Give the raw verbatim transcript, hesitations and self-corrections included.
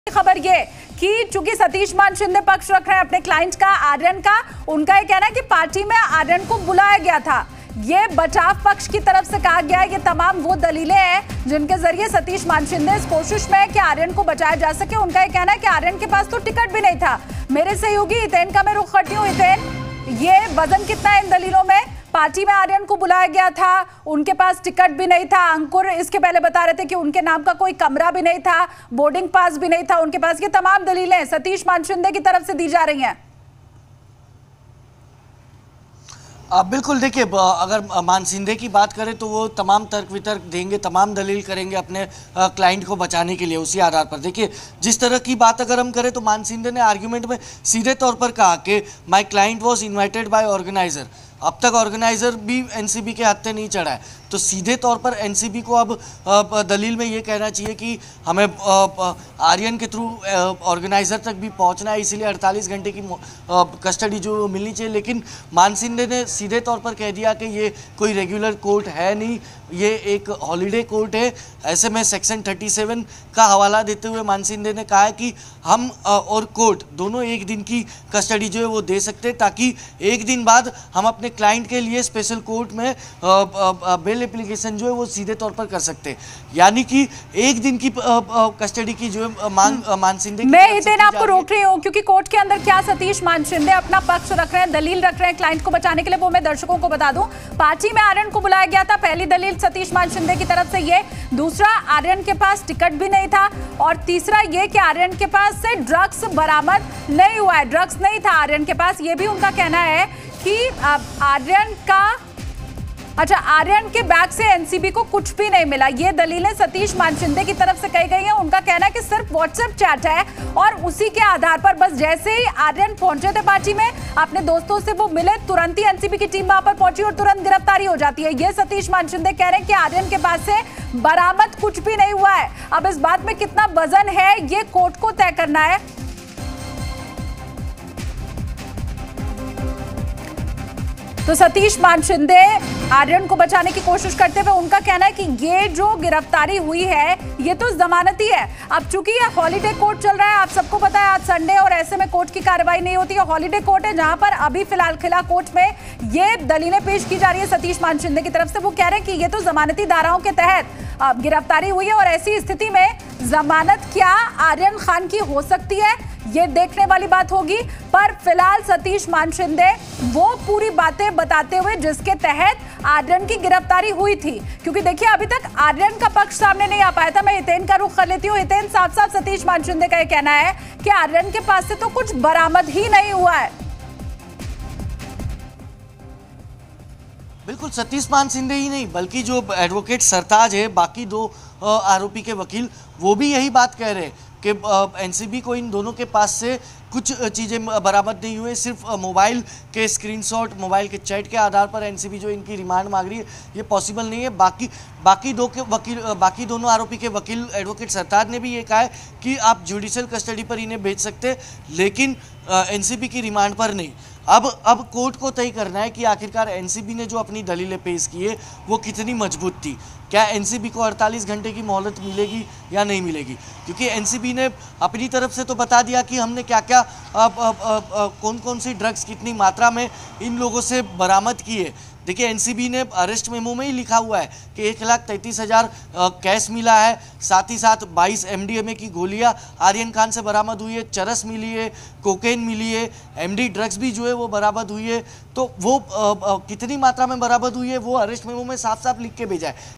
खबर ये कि चूंकि सतीश मान शिंदे पक्ष रख रहे हैं अपने क्लाइंट का, आर्यन का, उनका ये कहना है कि पार्टी में आर्यन को बुलाया गया था। ये बचाव पक्ष की तरफ से कहा गया है ये तमाम वो दलीलें हैं जिनके जरिए सतीश मान शिंदे इस कोशिश में है कि आर्यन को बचाया जा सके। उनका ये कहना है कि आर्यन के पास तो टिकट भी नहीं था। मेरे सहयोगी हितेन का मैं रुख करती हूँ। हितेन, ये वजन कितना है इन दलीलों में? पार्टी में आर्यन को बुलाया गया था, उनके पास टिकट भी नहीं था। अंकुर इसके पहले बता रहे थे कि उनके नाम का कोई कमरा भी नहीं था, बोर्डिंग पास भी नहीं था उनके पास। ये तमाम दलीलें सतीश मान शिंदे की तरफ से दी जा रही हैं। आप बिल्कुल देखिए, अगर मान शिंदे की बात करें तो वो तमाम तर्क वितर्क देंगे, तमाम दलील करेंगे अपने क्लाइंट को बचाने के लिए। उसी आधार पर देखिए, जिस तरह की बात अगर हम करें तो मान शिंदे ने आर्ग्यूमेंट में सीधे तौर पर कहा कि my client was invited by organizer. अब तक ऑर्गेनाइजर भी एनसीबी के हत्थे नहीं चढ़ा है, तो सीधे तौर पर एनसीबी को अब दलील में ये कहना चाहिए कि हमें आर्यन के थ्रू ऑर्गेनाइजर तक भी पहुंचना है, इसीलिए अड़तालीस घंटे की कस्टडी जो मिलनी चाहिए। लेकिन मान शिंदे ने सीधे तौर पर कह दिया कि ये कोई रेगुलर कोर्ट है नहीं, ये एक हॉलीडे कोर्ट है। ऐसे में सेक्शन सैंतीस का हवाला देते हुए मान शिंदे ने कहा है कि हम और कोर्ट दोनों एक दिन की कस्टडी जो है वो दे सकते हैं, ताकि एक दिन बाद हम अपने क्लाइंट के लिए स्पेशल कोर्ट में बेल एप्लीकेशन जो है वो सीधे तौर पर कर सकते हैं। यानी कि एक दिन की कस्टडी की जो है मांग मान शिंदे। मैं हितेन आपको रोक रही हूँ क्योंकि कोर्ट के अंदर क्या सतीश मान शिंदे अपना पक्ष रख रहे हैं, दलील रख रहे हैं क्लाइंट को बचाने के लिए, वो मैं दर्शकों को बता दूं। पार्टी में आर्यन को बुलाया गया था, पहली दलील सतीश मान शिंदे की तरफ से ये। दूसरा, आर्यन के पास टिकट भी नहीं था। और तीसरा ये कि आर्यन के पास से ड्रग्स बरामद नहीं हुआ है, ड्रग्स नहीं था आर्यन के पास। ये भी उनका कहना है कि आर्यन का अच्छा आर्यन के बैग से एनसीबी को कुछ भी नहीं मिला। ये दलीलें सतीश मान शिंदे की तरफ से कही गई हैं। उनका कहना है कि सिर्फ व्हाट्सएप चैट है और उसी के आधार पर बस जैसे ही आर्यन पहुंचे थे पार्टी में, अपने दोस्तों से वो मिले, तुरंत ही एनसीबी की टीम वहां पर पहुंची और तुरंत गिरफ्तारी हो जाती है। ये सतीश मान शिंदे कह रहे हैं कि आर्यन के पास से बरामद कुछ भी नहीं हुआ है। अब इस बात में कितना वजन है ये कोर्ट को तय करना है। तो सतीश मान शिंदे आर्यन को बचाने की कोशिश करते हुए उनका कहना है कि ये जो गिरफ्तारी हुई है ये तो जमानती है। अब चूंकि ये हॉलीडे कोर्ट चल रहा है, आप सबको पता है आज संडे और ऐसे में कोर्ट की कार्रवाई नहीं होती है। हॉलीडे कोर्ट है जहां पर अभी फिलहाल खिला कोर्ट में ये दलीलें पेश की जा रही है सतीश मान शिंदे की तरफ से। वो कह रहे हैं कि ये तो जमानती धाराओं के तहत गिरफ्तारी हुई है और ऐसी स्थिति में जमानत क्या आर्यन खान की हो सकती है ये देखने वाली बात होगी। पर फिलहाल सतीश मान शिंदे वो पूरी बातें बताते हुए जिसके तहत आर्यन की गिरफ्तारी हुई थी, क्योंकि देखिए अभी तक आर्यन का पक्ष सामने नहीं आ पाया था। मैं हितेन का रुख कर लेती हूँ। हितेन, साफ साफ सतीश मान शिंदे का यह कहना है कि आर्यन के पास से तो कुछ बरामद ही नहीं हुआ है। बिल्कुल, सतीश मान शिंदे ही नहीं बल्कि जो एडवोकेट सरताज है, बाकी दो आरोपी के वकील, वो भी यही बात कह रहे हैं कि एनसीबी को इन दोनों के पास से कुछ चीज़ें बरामद नहीं हुए। सिर्फ मोबाइल के स्क्रीनशॉट, मोबाइल के चैट के आधार पर एनसीबी जो इनकी रिमांड मांग रही है ये पॉसिबल नहीं है। बाकी बाकी दो के वकील बाकी दोनों आरोपी के वकील एडवोकेट सरताज ने भी ये कहा है कि आप जुडिशियल कस्टडी पर इन्हें भेज सकते, लेकिन एनसीबी की रिमांड पर नहीं। अब अब कोर्ट को तय करना है कि आखिरकार एनसीबी ने जो अपनी दलीलें पेश की है वो कितनी मजबूत थी। क्या एनसीबी को अड़तालीस घंटे की मोहलत मिलेगी या नहीं मिलेगी? क्योंकि एनसीबी ने अपनी तरफ से तो बता दिया कि हमने क्या क्या अब, अब, अब, अब, कौन कौन सी ड्रग्स कितनी मात्रा में इन लोगों से बरामद की है। देखिए, एनसीबी ने अरेस्ट मेमो में ही लिखा हुआ है कि एक लाख तैंतीस हज़ार कैश मिला है, साथ ही साथ बाईस एमडीएमए की गोलियां आर्यन खान से बरामद हुई है, चरस मिली है, कोकेन मिली है, एमडी ड्रग्स भी जो है वो बरामद हुई है। तो वो आ, आ, कितनी मात्रा में बरामद हुई है वो अरेस्ट मेमो में साफ साफ लिख के भेजा है।